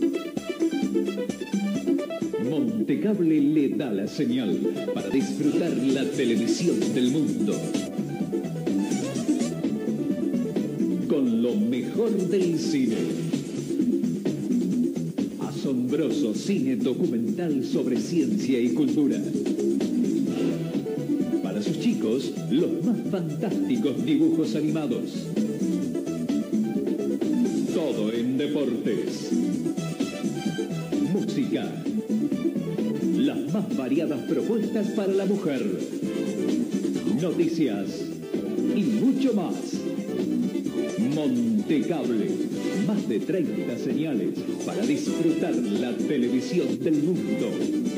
Montecable le da la señal para disfrutar la televisión del mundo. Con lo mejor del cine. Asombroso cine documental sobre ciencia y cultura. Para sus chicos, los más fantásticos dibujos animados. Todo en deportes. Música. Las más variadas propuestas para la mujer. Noticias. Y mucho más. Montecable. Más de 30 señales para disfrutar la televisión del mundo.